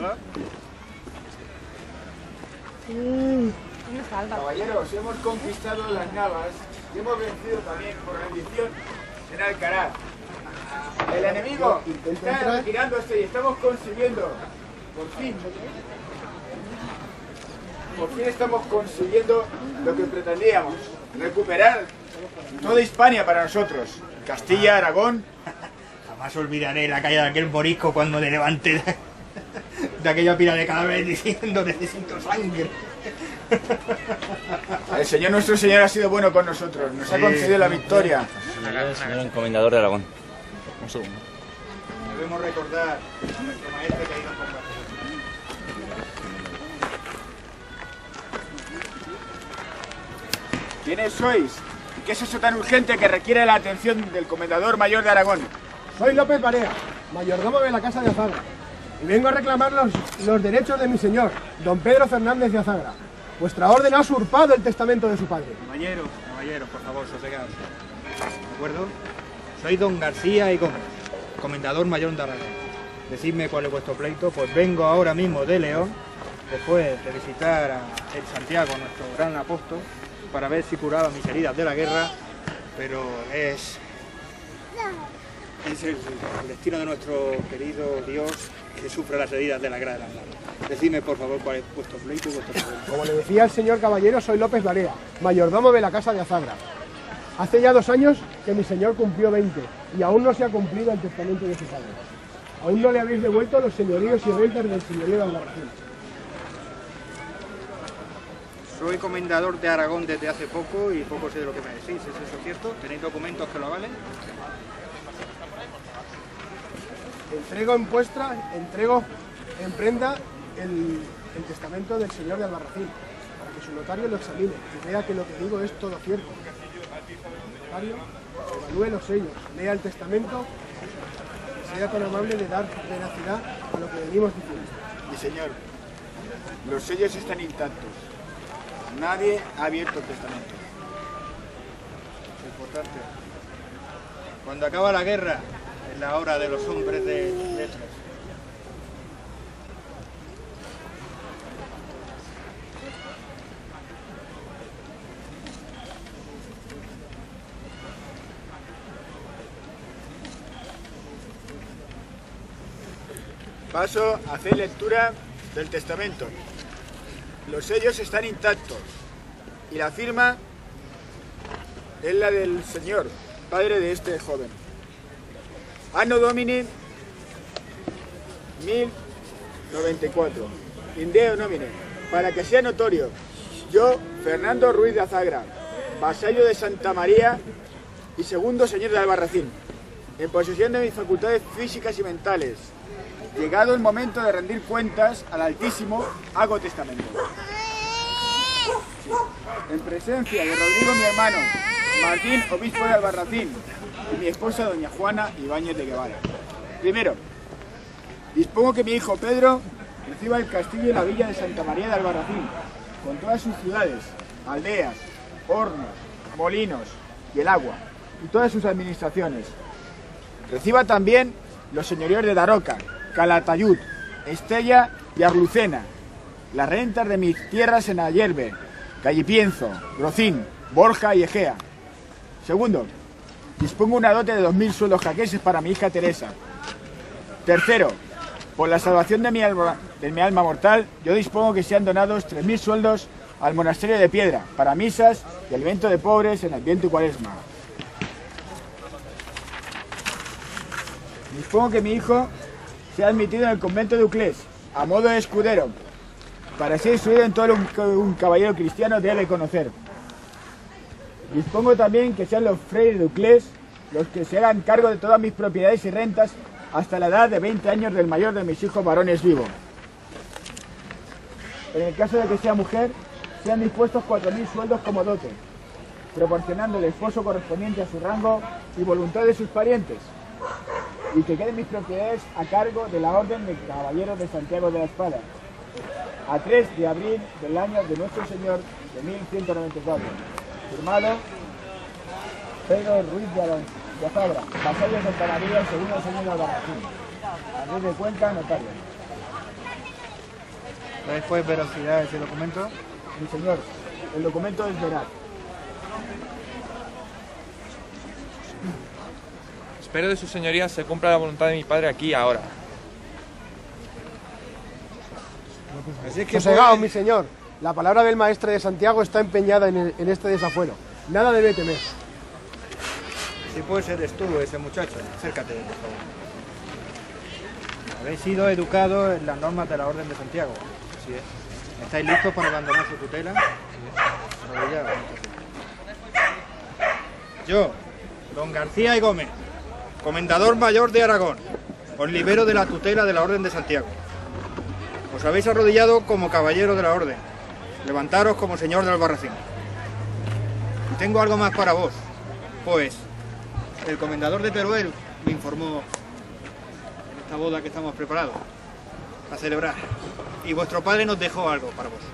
Hola. Caballeros, hemos conquistado las Navas y hemos vencido también por rendición en Alcaraz. El enemigo está retirándose y estamos consiguiendo, por fin estamos consiguiendo lo que pretendíamos, recuperar toda Hispania para nosotros, Castilla, Aragón. Jamás olvidaré la caída de aquel morisco cuando le levanté de aquella pila de cadáveres diciendo necesito sangre. El Señor nuestro Señor ha sido bueno con nosotros, nos ha concedido la victoria. Señor encomendador de Aragón. Un segundo. Debemos recordar a nuestro maestro que ha ido a combatir. ¿Quiénes sois? ¿Y qué es eso tan urgente que requiere la atención del comendador mayor de Aragón? Soy López Barea, mayordomo de la Casa de Azagra, y vengo a reclamar los derechos de mi señor, don Pedro Fernández de Azagra. Vuestra orden ha usurpado el testamento de su padre. Caballero, por favor, sosegaos. ¿De acuerdo? Soy don García y Gómez, comendador mayor de Aragón. Decidme cuál es vuestro pleito, pues vengo ahora mismo de León, después de visitar a el Santiago, nuestro gran apóstol, para ver si curaba mis heridas de la guerra, pero es el destino de nuestro querido Dios que sufre las heridas de la guerra de las manos. Decidme, por favor, cuál es vuestro pleito y vuestro problema. Como le decía el señor caballero, soy López Barea, mayordomo de la Casa de Azagra. Hace ya 2 años que mi señor cumplió 20 y aún no se ha cumplido el testamento de su padre. Aún no le habéis devuelto los señoríos y rentas del señorío de Albarracín. Soy comendador de Aragón desde hace poco y poco sé de lo que me decís. ¿Es eso cierto? ¿Tenéis documentos que lo avalen? Entrego en prenda el testamento del señor de Albarracín, para que su notario lo examine y vea que lo que digo es todo cierto. El notario evalúe los sellos, lea el testamento y sea tan amable de dar veracidad a lo que venimos diciendo. Mi señor, los sellos están intactos. Nadie ha abierto el testamento. Es importante. Cuando acaba la guerra, es la hora de los hombres de letras. Paso a hacer lectura del testamento. Los sellos están intactos y la firma es la del señor, padre de este joven. Anno Domini 1094. Indeo nomine. Para que sea notorio, yo, Fernando Ruiz de Azagra, vasallo de Santa María y segundo señor de Albarracín, en posesión de mis facultades físicas y mentales, llegado el momento de rendir cuentas al Altísimo, hago testamento. En presencia de Rodrigo, mi hermano, Martín, obispo de Albarracín, y mi esposa, doña Juana Ibáñez de Guevara. Primero, dispongo que mi hijo Pedro reciba el castillo y la villa de Santa María de Albarracín, con todas sus ciudades, aldeas, hornos, molinos y el agua, y todas sus administraciones. Reciba también los señoríos de Daroca, Calatayud, Estella y Arlucena, las rentas de mis tierras en Ayerbe, Gallipienzo, Rocín, Borja y Egea. Segundo, dispongo una dote de 2000 sueldos jaqueses para mi hija Teresa. Tercero, por la salvación de mi alma mortal, yo dispongo que sean donados 3000 sueldos al monasterio de Piedra, para misas y alimento de pobres en Adviento y Cuaresma. Dispongo que mi hijo sea admitido en el convento de Uclés, a modo de escudero, para ser instruido en todo lo que un caballero cristiano debe conocer. Dispongo también que sean los frailes de Uclés los que se hagan cargo de todas mis propiedades y rentas hasta la edad de 20 años del mayor de mis hijos varones vivo. En el caso de que sea mujer, sean dispuestos 4000 sueldos como dote, proporcionando el esposo correspondiente a su rango y voluntad de sus parientes, y que queden mis propiedades a cargo de la Orden de Caballeros de Santiago de la Espada, a 3 de abril del año de nuestro Señor de 1194. Firmado Pedro Ruiz de Azagra, vasallo de Santa María, segundo señor de Albarracín. Andrés de Cuenca, notario. ¿Sabes pues veracidad ese documento? Mi señor, el documento es veraz. Espero de su señoría se cumpla la voluntad de mi padre aquí ahora. Así es que Sosegaos, pues, mi señor. La palabra del maestre de Santiago está empeñada en este desafuero. Nada debe temer. si puedes eres tú ese muchacho, acércate, por favor. Habéis sido educados en las normas de la Orden de Santiago. Así es. ¿Estáis listos para abandonar su tutela? Arrodillaos. Yo, don García y Gómez, comendador mayor de Aragón, os libero de la tutela de la Orden de Santiago. Os habéis arrodillado como caballero de la Orden. Levantaros como señor del Albarracín. Y tengo algo más para vos, pues el comendador de Teruel me informó en esta boda que estamos preparados a celebrar. Y vuestro padre nos dejó algo para vos.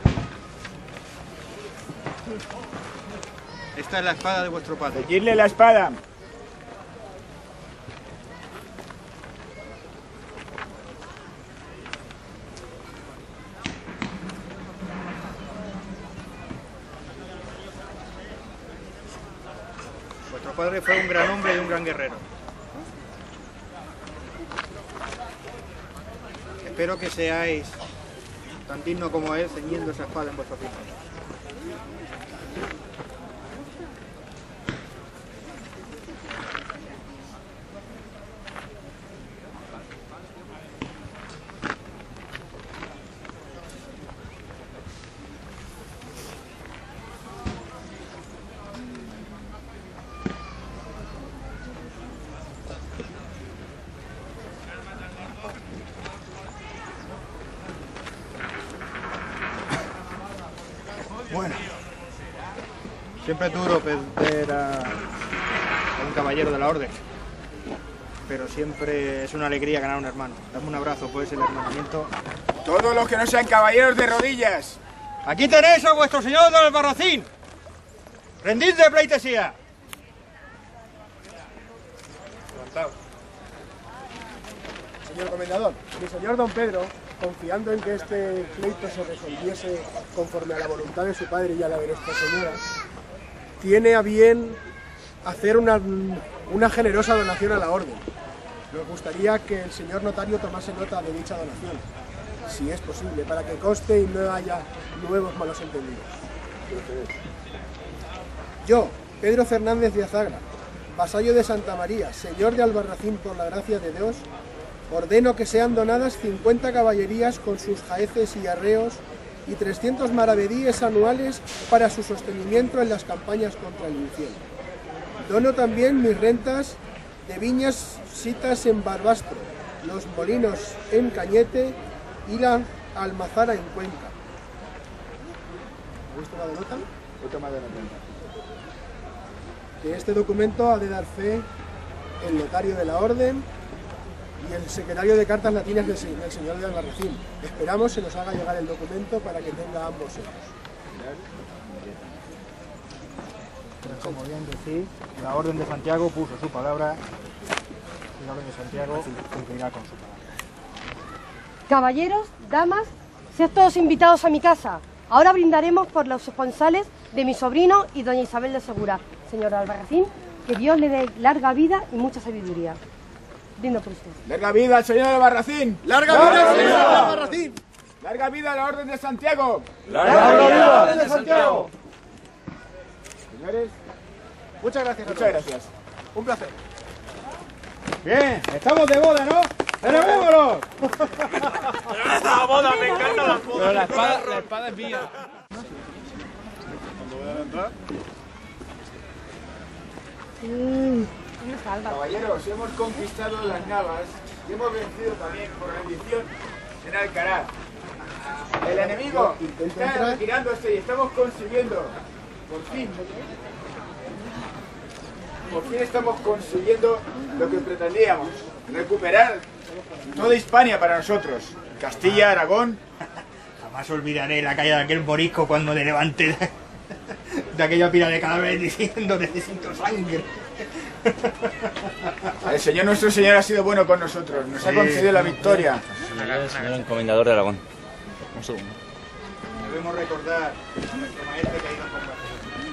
Esta es la espada de vuestro padre. Seguidle la espada. Vuestro padre fue un gran hombre y un gran guerrero. Espero que seáis tan dignos como él ceñiendo esa espada en vuestro pecho. Bueno, siempre es duro perder a un caballero de la Orden, pero siempre es una alegría ganar a un hermano. Dame un abrazo, pues, el hermanamiento. Todos los que no sean caballeros de rodillas. Aquí tenéis a vuestro señor del Albarracín. Rendid de pleitesía. Levantaos. Señor comendador, mi señor don Pedro, confiando en que este pleito se resolviese conforme a la voluntad de su padre y a la de nuestra señora, tiene a bien hacer una generosa donación a la orden. Nos gustaría que el señor notario tomase nota de dicha donación, si es posible, para que conste y no haya nuevos malos entendidos. Yo, Pedro Fernández de Azagra, vasallo de Santa María, señor de Albarracín por la gracia de Dios, ordeno que sean donadas 50 caballerías con sus jaeces y arreos y 300 maravedíes anuales para su sostenimiento en las campañas contra el infierno. Dono también mis rentas de viñas sitas en Barbastro, los molinos en Cañete y la almazara en Cuenca. ¿Habéis tomado nota? He tomado nota. De este documento ha de dar fe el notario de la orden y el secretario de cartas latinas del señor de Albarracín. Esperamos se nos haga llegar el documento para que tenga ambos sellos. Como bien decís, la Orden de Santiago puso su palabra y la Orden de Santiago cumplirá con su palabra. Caballeros, damas, sean todos invitados a mi casa. Ahora brindaremos por los esponsales de mi sobrino y doña Isabel de Segura. Señor Albarracín, que Dios le dé larga vida y mucha sabiduría. Brindo por usted. ¡Larga vida al señor de Albarracín! ¡Larga vida al señor de Albarracín! ¡Larga vida a la Orden de Santiago! ¡Larga vida a la Orden de Santiago! Señores, Muchas gracias. muchas gracias. Un placer. Bien, estamos de boda, ¿no? ¡Celebrémoslo! Pero la espada es mía. Caballeros, hemos conquistado las Navas y hemos vencido también por rendición en Alcaraz. El enemigo está retirándose y estamos consiguiendo, por fin estamos consiguiendo lo que pretendíamos, recuperar toda Hispania para nosotros, Castilla, Aragón. Jamás olvidaré la caída de aquel morisco cuando me levanté de aquella pila de cadáveres diciendo necesito sangre. El Señor nuestro Señor ha sido bueno con nosotros, nos ha concedido la victoria. Señor encomendador de Aragón. segundo. Debemos recordar a nuestro maestro que ha ido a combate.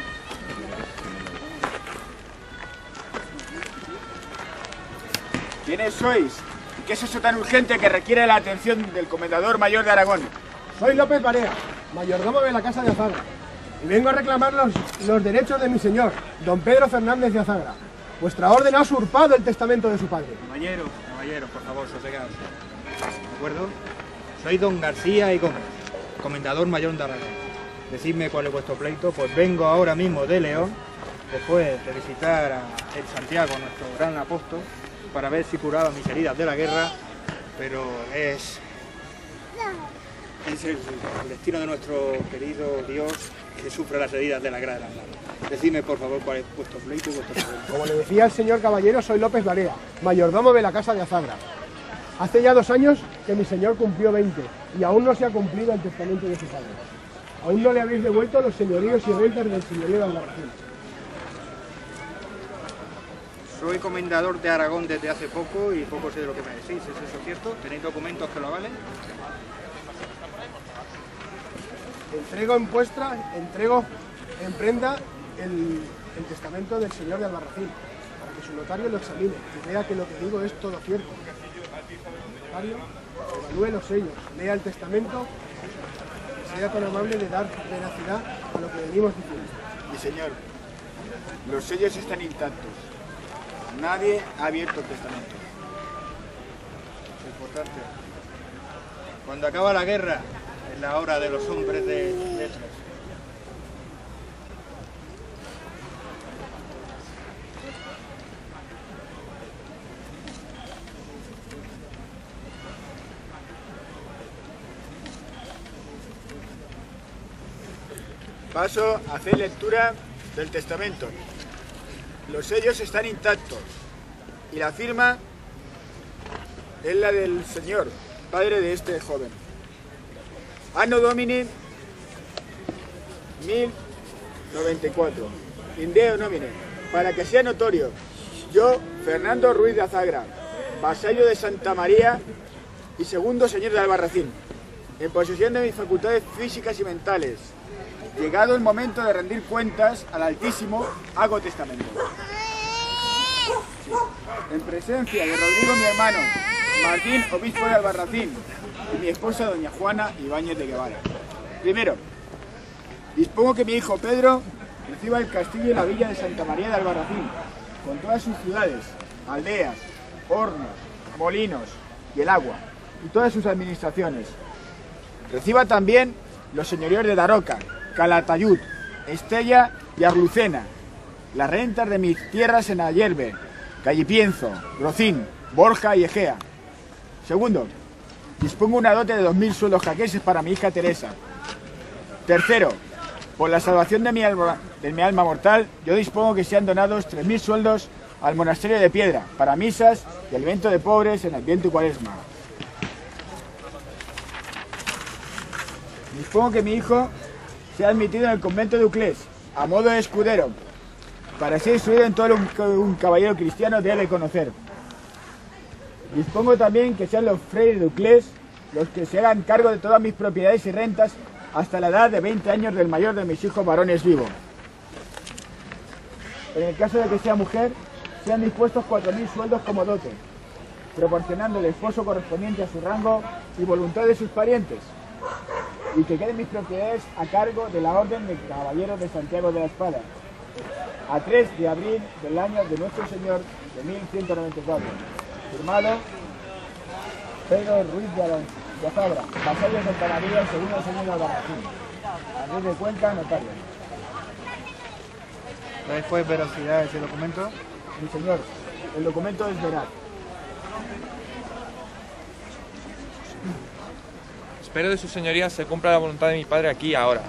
¿Quiénes sois? ¿Y qué es eso tan urgente que requiere la atención del comendador mayor de Aragón? Soy López Barea, mayordomo de la Casa de Azagra, y vengo a reclamar los derechos de mi señor, don Pedro Fernández de Azagra. Vuestra orden ha usurpado el testamento de su padre. Caballeros, por favor, sosegaos. ¿De acuerdo? Soy don García y Gómez, comendador mayor de Aragón. Decidme cuál es vuestro pleito, pues vengo ahora mismo de León, después de visitar a el Santiago, nuestro gran apóstol, para ver si curaba mis heridas de la guerra, pero es el destino de nuestro querido Dios que sufre las heridas de la guerra de las manos. Decidme, por favor, cuál es vuestro pleito y vuestro problema. Como le decía el señor caballero, soy López Barea, mayordomo de la Casa de Azagra. Hace ya 2 años que mi señor cumplió 20 y aún no se ha cumplido el testamento de su padre. Aún no le habéis devuelto los señoríos y rentas del señorío de Albarracín. Soy comendador de Aragón desde hace poco y poco sé de lo que me decís. ¿Es eso cierto? ¿Tenéis documentos que lo avalen? Entrego en prenda el testamento del señor de Albarracín, para que su notario lo examine y vea que lo que digo es todo cierto. El notario evalúe los sellos, lea el testamento y sea tan amable de dar veracidad a lo que venimos diciendo. Mi señor, los sellos están intactos. Nadie ha abierto el testamento. Es importante. Cuando acaba la guerra, es la hora de los hombres de letras. Paso a hacer lectura del testamento. Los sellos están intactos y la firma es la del señor, padre de este joven. Anno Domini 1094. Indeo nomine. Para que sea notorio, yo, Fernando Ruiz de Azagra, vasallo de Santa María y segundo señor de Albarracín, en posesión de mis facultades físicas y mentales, llegado el momento de rendir cuentas al Altísimo, hago testamento. En presencia de Rodrigo, mi hermano, Martín, obispo de Albarracín, y mi esposa, doña Juana Ibáñez de Guevara. Primero, dispongo que mi hijo Pedro reciba el castillo y la villa de Santa María de Albarracín, con todas sus ciudades, aldeas, hornos, molinos y el agua, y todas sus administraciones. Reciba también los señoríos de Daroca, Calatayud, Estella y Arlucena, las rentas de mis tierras en Ayerbe, Gallipienzo, Rocín, Borja y Egea. Segundo, dispongo una dote de 2000 sueldos jaqueses para mi hija Teresa. Tercero, por la salvación de mi alma mortal, yo dispongo que sean donados 3000 sueldos al monasterio de Piedra para misas y el evento de pobres en Adviento y Cuaresma. Dispongo que mi hijo sea admitido en el convento de Uclés, a modo de escudero, para ser instruido en todo lo que un caballero cristiano debe conocer. Dispongo también que sean los frailes de Uclés los que se hagan cargo de todas mis propiedades y rentas hasta la edad de 20 años del mayor de mis hijos varones vivo. En el caso de que sea mujer, sean dispuestos 4000 sueldos como dote, proporcionando el esposo correspondiente a su rango y voluntad de sus parientes, y que queden mis propiedades a cargo de la Orden de Caballeros de Santiago de la Espada, a 3 de abril del año de nuestro Señor de 1194. Firmado Pedro Ruiz de Azagra, vasallo de Santa María, segundo señor de Albarracín. Andrés de Cuenca, notario. ¿Después veracidad ese documento? Mi señor, el documento es veraz. Espero de su señoría se cumpla la voluntad de mi padre aquí y ahora.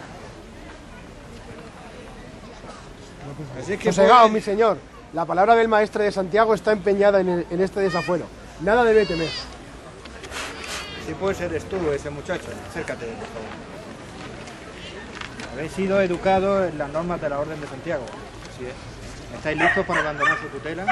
Así es que Sosegaos, mi señor. La palabra del maestre de Santiago está empeñada en este desafuero. Nada debe temer. Si puede ser tú, ese muchacho, acércate, por favor. Habéis sido educados en las normas de la Orden de Santiago. Así es. ¿Estáis listos para abandonar su tutela?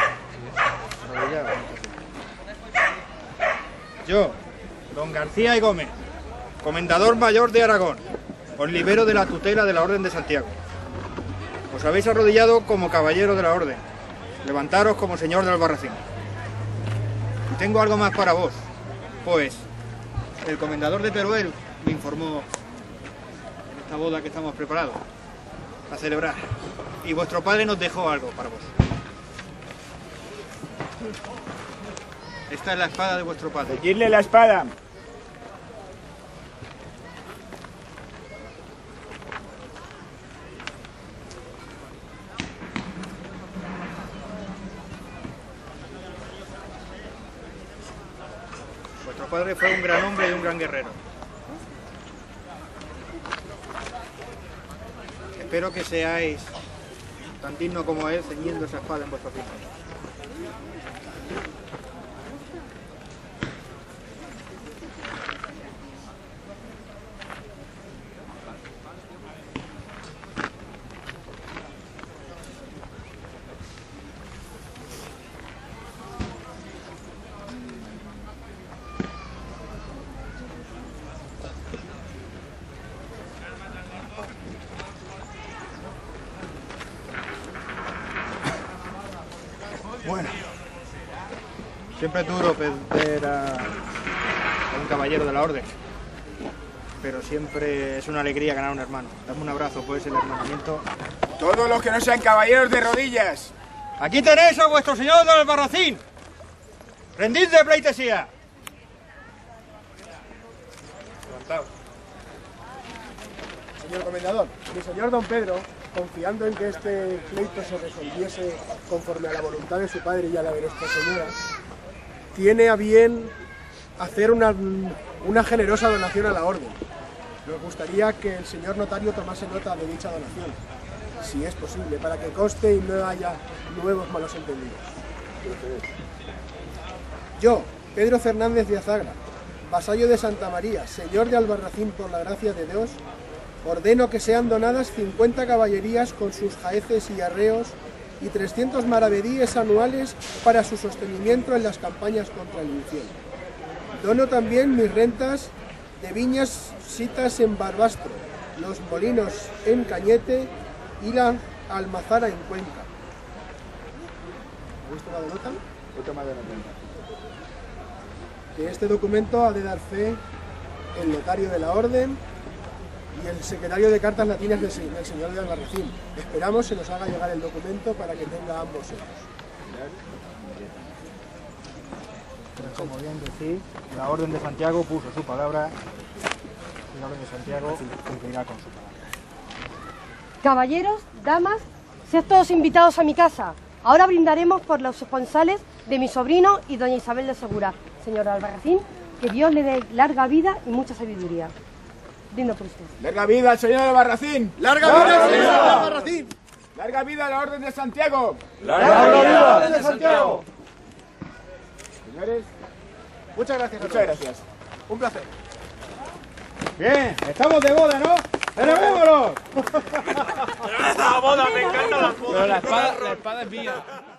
Arrodillaos. Yo, don García y Gómez, Comendador Mayor de Aragón, os libero de la tutela de la Orden de Santiago. Os habéis arrodillado como caballero de la Orden. Levantaros como señor de Albarracín. Y tengo algo más para vos, pues el comendador de Teruel me informó en esta boda que estamos preparados a celebrar. Y vuestro padre nos dejó algo para vos. Esta es la espada de vuestro padre. Seguidle la espada. Vuestro padre fue un gran hombre y un gran guerrero. Espero que seáis tan dignos como él, ceñiendo esa espada en vuestro pecho. Bueno, siempre es duro perder a un caballero de la Orden, pero siempre es una alegría ganar a un hermano. Dame un abrazo, pues, el hermanamiento. Todos los que no sean caballeros de rodillas. Aquí tenéis a vuestro señor de Albarracín. Rendid de pleitesía. Levantaos. Señor comendador, mi señor don Pedro, confiando en que este pleito se resolviese conforme a la voluntad de su padre y a la de nuestra señora, tiene a bien hacer una generosa donación a la orden. Nos gustaría que el señor notario tomase nota de dicha donación, si es posible, para que conste y no haya nuevos malos entendidos. Yo, Pedro Fernández de Azagra, vasallo de Santa María, señor de Albarracín por la gracia de Dios, ordeno que sean donadas 50 caballerías con sus jaeces y arreos y 300 maravedíes anuales para su sostenimiento en las campañas contra el infiel. Dono también mis rentas de viñas sitas en Barbastro, los molinos en Cañete y la almazara en Cuenca. ¿Habéis tomado nota? He tomado nota. De este documento ha de dar fe el notario de la orden y el secretario de cartas latinas del señor de Albarracín. Esperamos se nos haga llegar el documento para que tenga ambos sellos. Como bien decís, la Orden de Santiago puso su palabra y la Orden de Santiago cumplirá con su palabra. Caballeros, damas, sean todos invitados a mi casa. Ahora brindaremos por los esponsales de mi sobrino y doña Isabel de Segura. Señor Albarracín, que Dios le dé larga vida y mucha sabiduría. Brindo por usted. ¡Larga vida al señor Albarracín! ¡Larga vida, señor Albarracín! ¡Larga vida a la Orden de Santiago! ¡Larga vida a la Orden de Santiago! Señores, Muchas gracias. muchas gracias. Un placer. Bien, estamos de boda, ¿no? ¡Celebrémoslo! La boda, me encanta la boda. Pero la espada es mía.